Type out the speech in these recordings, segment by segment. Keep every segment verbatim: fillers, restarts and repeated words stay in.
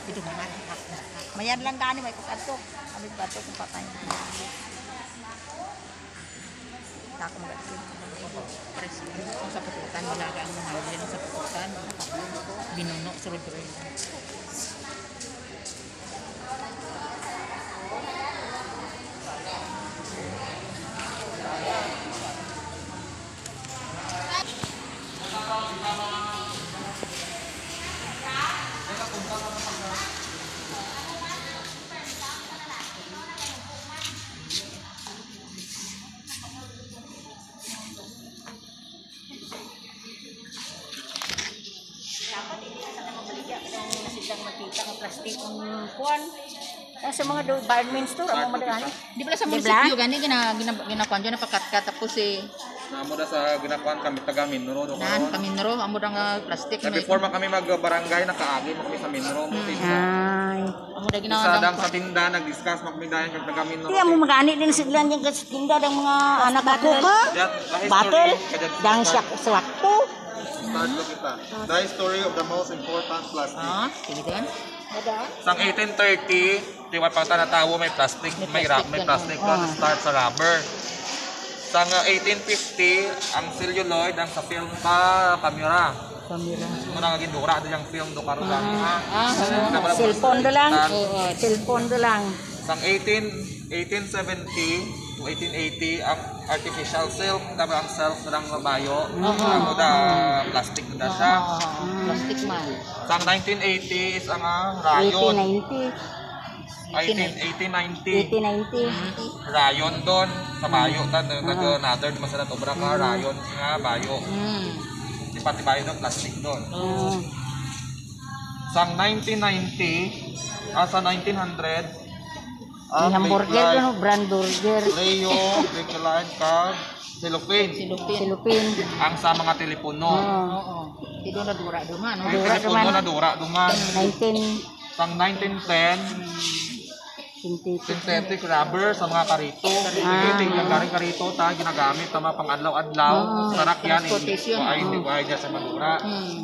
Ito mga mayan lang gani may kukanto. Kami bato kung patay. Tako mo gani. Pres kung sa putukan wala ka ang mga din sa putukan. Binuno sulod-sulod. Plastic ang kuan. Sa mga department store amo madagani. Di pala sa munisipyo gani gina gina ginakuan diyan napakat-kat tapos eh Namo da sa ginakuan kami taga Minro do karon. Nan Minro amo da nga plastic na before man kami mag-barangay nakaagi mo kami sa Minro mo tinda. Ay, amo da ginawa sa dang sa tinda nag-discuss mo kami dayon kag taga Minro. Kaya mo magani din siglan yung tinda ng mga anak ko ka. Battle dang siya swakto. Start ko kita. The story of the most important plastic. Ah, sige din. Sang eighteen thirty, di ba pang tanatawo may plastic, may rap, may plastic pa oh. Start sa rubber. Sang uh, eighteen fifty, ang celluloid ang sa film pa camera. Camera. Muna nga gindura do yang film do karon gani ha. Ah, cellphone do lang. Oo, cellphone do lang. Sang eighteen seventy to eighteen eighty ang artificial silk, tama ang silk ng mabayo. Ang da plastic na siya. Plastic man. Sang nineteen eighty is ang uh, rayon. eighteen eighteen ninety. eighteen ninety. Rayon doon sa bayo ta nag-another masarap obra ka rayon nga bayo. Mm. Di pati bayo ng plastic doon. Mm. Sang nineteen ninety asa nineteen hundred ang hamburger no brand burger. Leo, Bakeline Card, Cellophane. Cellophane. Ang sa mga telepono. Oo. Dito na dura duman no. Ang telepono na dura duman. nineteen Sang nineteen ten synthetic rubber sa mga karito. Synthetic ang garing karito ta ginagamit ta mga pang-adlaw-adlaw. Sarak yan eh. Ay hindi ko ay sa madura.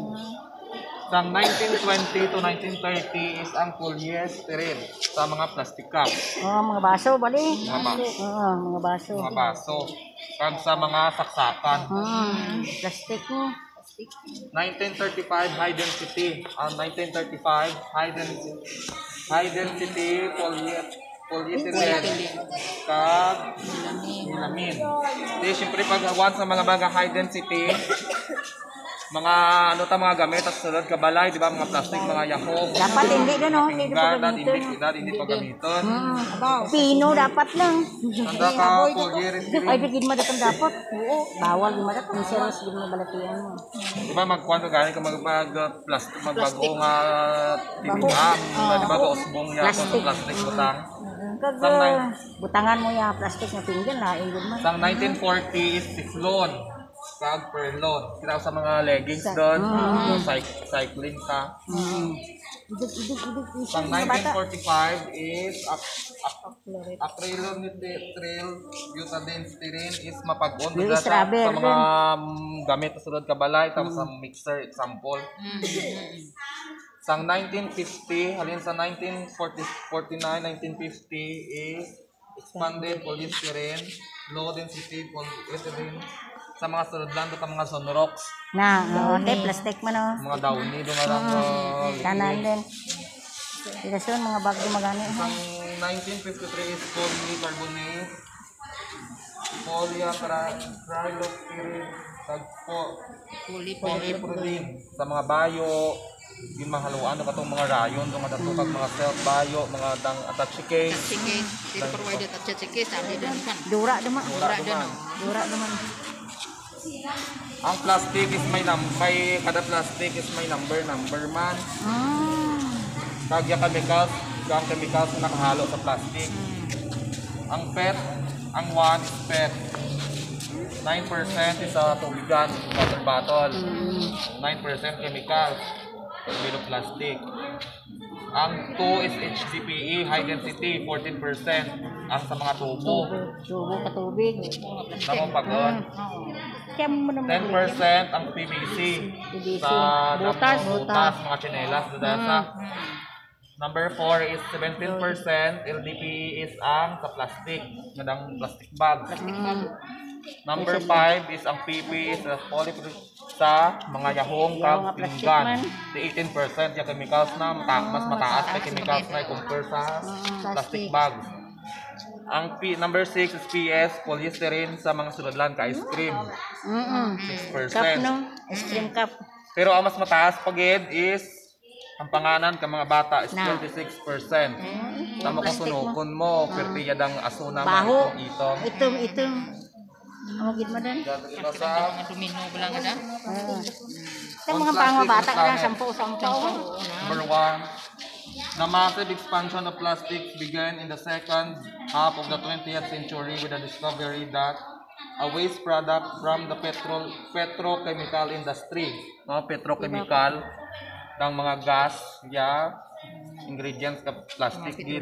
Sang nineteen twenty to nineteen thirty is ang polyester sa mga plastic cup. Oh, mga baso bali. Mga baso. Oo, mga baso. Mga baso. Kag sa mga saksakan. Hmm, plastic mo. nineteen thirty-five high density. Ang nineteen thirty-five high density high density polyester polyethylene kag melamine. Di syempre pag once sa mga mga high density mga ano ta mga gamit at sulod kabalay di ba mga plastic mga yahoo dapat hindi gano hindi pa gamiton hindi hindi hindi pa gamiton pino dapat lang tanda ka polyester ay bigid mo dapat dapat oo bawal mo dapat insurance din mo balatian mo di ba magkuan ka gani ka magpag plastic magbago nga tibia di ba ko usbong ya kung plastic butang kag butangan mo ya plastic na pinggan na ingod mo sang nineteen forty is Teflon kag perlon kira sa mga leggings doon cycling ka sang nineteen forty-five is acrylonitrile butadiene styrene is mapag-on sa mga gamit sa sulod kabalay tapos sa mixer example sang nineteen fifty halin sa nineteen forty-nine nineteen fifty is expanded polystyrene low density polyethylene sa mga sulod lang doon mga Sonrox na okay plastic man no mga downy doon nga lang kanan din irason mga bag gumagani ang nineteen fifty-three is polycarbonate polyacrylopyrene tagpo polypropylene sa mga bayo yung mga haluan doon katong mga rayon doon nga datukag mga self bayo mga dang attach case dito provided attach case sabi din kan dura duman dura duman dura duman ang plastic is may number, may kada plastic is may number, number man. Ah. Kag yung chemicals, yung chemicals na nakahalo sa plastic. Ang P E T, ang one is P E T. nine percent is sa tubigan, water bottle. nine percent chemicals, bilog plastic. Ang two is H D P E, high density, fourteen percent. Ang sa mga tubo. Tubo ka tubig. Tama pag-on. ten percent ang P V C. Sa butas, butas, mga tsinelas, dudasa. Number four is seventeen percent L D P E is ang sa plastic, nadang plastic bags. Number five is ang P P E sa polypropylene sa mga yahong kag pinggan. Di eighteen percent yung chemicals na mata mas mataas na chemicals na compare sa plastic bags. Ang P number six is P S polystyrene sa mga sudadlan ka ice cream. six percent. Cup no? Ice cream cup. Pero ang mas mataas pagid is ang panganan ka mga bata is Na. twenty-six percent. Tama kung sunukon mo, pertiya dang aso na Baho. itong. Itom, itom. Ang gid mo din. Dito kita sa Mga domino lang ada. Ang mga pang mga bata ka na, sampo, sampo. number one. The massive expansion of plastics began in the second half of the twentieth century with the discovery that a waste product from the petrol petrochemical industry, no, petrochemical ng mga gas, yeah, ingredients ka plastic gid.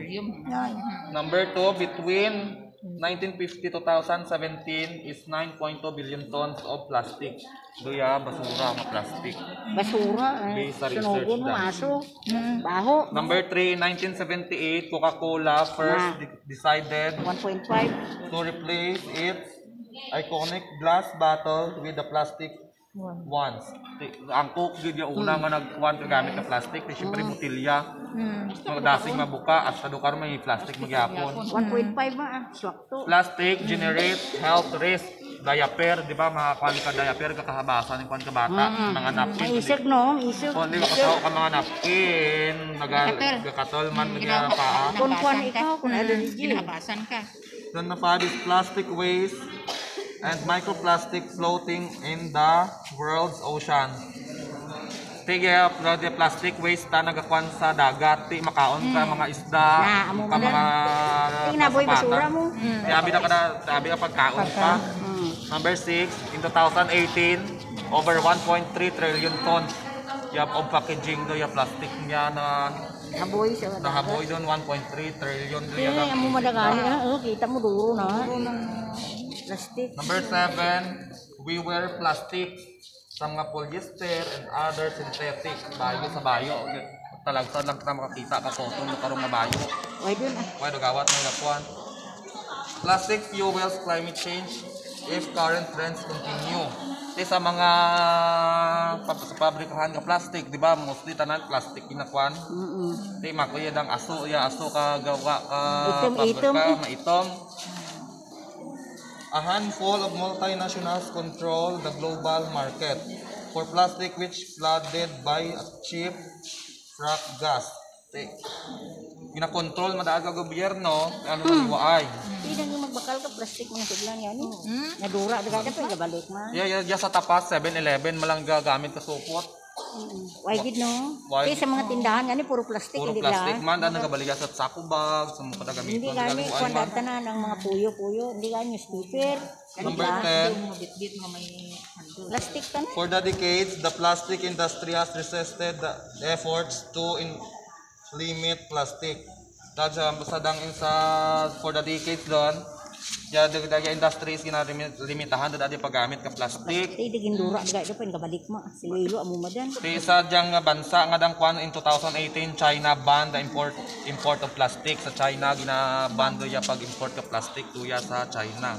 Number two, between nineteen fifty to twenty seventeen is nine point two billion tons of plastic. Duya basura nga plastic. Basura. Based sa research Sunugon mo, done. aso. Baho. Number three, nineteen seventy-eight, Coca-Cola first Na. de- decided one point five. to replace its iconic glass bottle with the plastic ones. Ti- Ang Coke gid yung una nga nagkuhan ka gamit na plastic, di syempre botilya. Mga dasing mabuka at sa dukar may plastic magyapon. one point five ma, ah. Swakto. Plastic generate health risk. Diaper, di ba? Makakuha ka diaper, kakahabasan ng kuhan ka bata. Mga napkin. Maisip no, isip. Kung hindi makasawa ka mga napkin, nagkakatol man nagya paa. Kung kuhan ikaw, kung allergy. Ginabasan ka. Then na pa is plastic waste and microplastic floating in the world's ocean. Tige, the plastic waste ta nagakuan sa dagat, ti makaon ka mga isda, Na, amo ka mo mga Tingnan na boy, basura mo. Ti abi na kada, ti abi ka pagkaon ka. Number six, in twenty eighteen, over one point three trillion tons yap of packaging do ya plastic niya na Haboy sa dagat. nahaboy doon one point three trillion do Eh, ya. amo madagani na. Oh, kita mo duro na. Plastic. Number seven, we wear plastic sa mga polyester and other synthetic bayo sa bayo. Talagsa lang kita makakita ka photo ng karong nga bayo. Why dun ah. Why gawat ng lapuan? Plastic fuels climate change if current trends continue. Di sa mga pap sa pabrikahan ng plastic, di ba? Mostly tanan plastic ginakuan. Mm. Di makuya dang aso, ya aso ka gawa ka Itom-itom. pabrika, maitom. A handful of multinationals control the global market for plastic which flooded by a cheap frack gas. Di, ginakontrol madaaga gobyerno, ano man iwaay. Hindi nang magbakal ka plastic mo na siglan yan. Nadura dagat pa gabalik man. Yeah, yeah, yeah, sa tapas seven eleven malang gagamit ka supot. Why gid no? Why? Kaya sa mga tindahan yan puro plastic Puro hindi plastic lang. man dahil nagabaligas at sako bag, sa mga kadagamiton. Hindi gani kuan na ng mga puyo-puyo, hindi gani newspaper. Number ten, Mga bit-bit nga may handle. Plastic ka na. for the decades, the plastic industry has resisted the efforts to in limit plastic. Dahil sa basadang in sa for the decades doon, ya the, the industries ginalimitahan dahil paggamit ka plastic. Hindi digin dura dagat pa gabalik mo. Sililo amo madan. Sa isa diyang nga bansa nga dang kwan in twenty eighteen, China banned the import import of plastic sa China, gina-ban do ya pag-import ka plastic tuya sa China.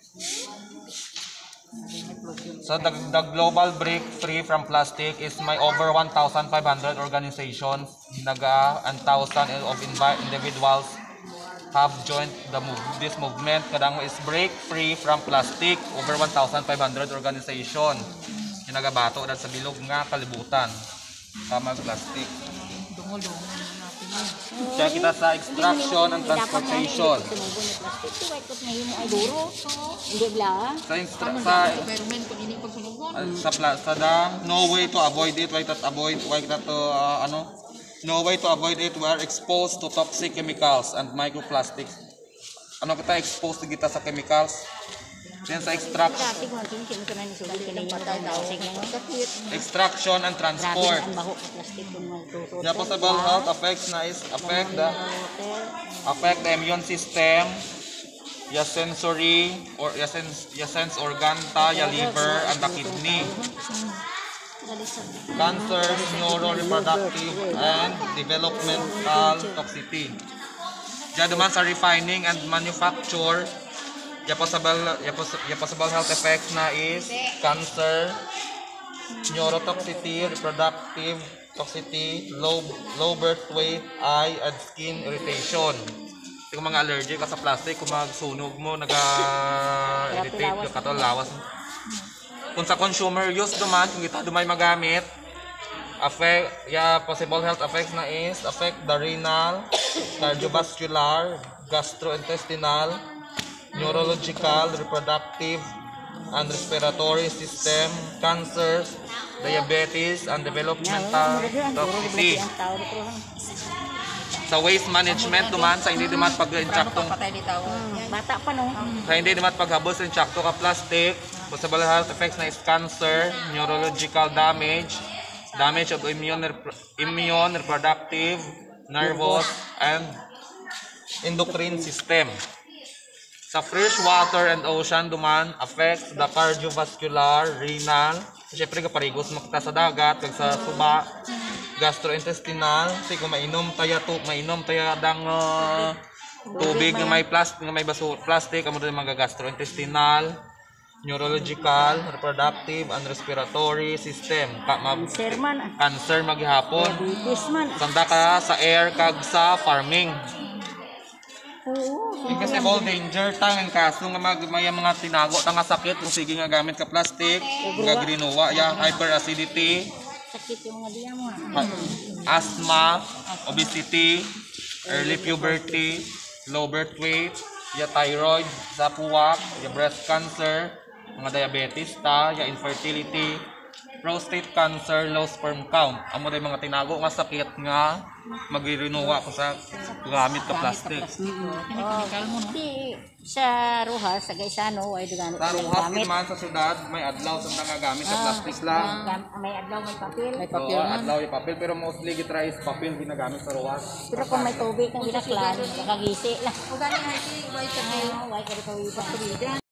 So the, the global break free from plastic is my over one thousand five hundred organizations naga and thousand of invi- individuals have joined the move, this movement. Kadang is break free from plastic, over one thousand five hundred organization nagabato dahil sa bilog nga kalibutan tama plastic. Dungo-dungo na natin yun. Kaya kita sa extraction and transportation. Sunugon ni plastic to kahit kung mahimo ay duro. Hindi bla. Sa instra- Ano sa sa environment kung ini pagsunugon? uh, sa pla- sa dang no way to avoid it, why that avoid why that to uh, ano no way to avoid it, we are exposed to toxic chemicals and microplastics. Ano kita exposed to kita sa chemicals? Then sa extract Dati ko natin kung na ni sulit kini patay daw sige mo sakit. extraction and Grabe transport. ang baho ka plastic kung magtuto. The possible health effects na is affect the affect the immune system, your sensory or your sense your sense organ ta, your liver and the kidney. cancer, neuroreproductive, and developmental toxicity. Diyan naman sa refining and manufacture, yung possible, yung poss- yung possible health effects na is cancer, neurotoxicity, reproductive toxicity, low, low birth weight, eye, and skin irritation. Yung mga allergic ka sa plastic, kung magsunog mo, nag-irritate yung katol, lawas. Kung sa consumer use naman, kung ito dumay magamit, affect, yeah, possible health effects na is affect the renal, cardiovascular, gastrointestinal, neurological, reproductive, and respiratory system, cancers, diabetes, and developmental toxicity. Sa waste management naman, sa hindi naman pag-intraktong Patay di tao. Bata pa no. sa hindi naman paghabos ng intraktong ka plastic, possible health effects na is cancer, neurological damage, damage of immune, immune, reproductive, nervous, and endocrine system. Sa fresh water and ocean duman, affects the cardiovascular, renal, siyempre kaparigos makita sa dagat, kag sa suba, gastrointestinal, kasi kung mainom tayo to, mainom tayo dang uh, tubig na may plastic, na may baso, plastic, amo din mga gastrointestinal, neurological, reproductive, and respiratory system. Ka, mag, Cancer man. cancer maghihapon. Diabetes man. Sanda ka sa air kag sa farming. Oo. Yung kasi ball danger tang ang kaso nga mag may mga tinago tang nga sakit kung sige nga gamit ka plastic, nga grinowa ya hyperacidity, Sakit yung mga diya mo. ha- asthma, obesity, early puberty, low birth weight, ya thyroid sa puwak, ya breast cancer, mga diabetes ta, ya infertility, prostate cancer, low sperm count. Amo day mga tinago nga sakit nga magrinuwa ko sa gamit ka plastic. Kinikal mo no. Di sa Rojas, sa Gaisano, ay dugan. Sa Rojas man sa syudad, may adlaw sa nga gamit sa plastic lang. Gam- May adlaw, may papel. May Oo, papel man. adlaw yung papel, pero mostly gitry is papel ginagamit sa Rojas. Pero kung may tubig kang ginaklan, nakagisi lang. O gani nga si White Ah, why ka rin kawiban?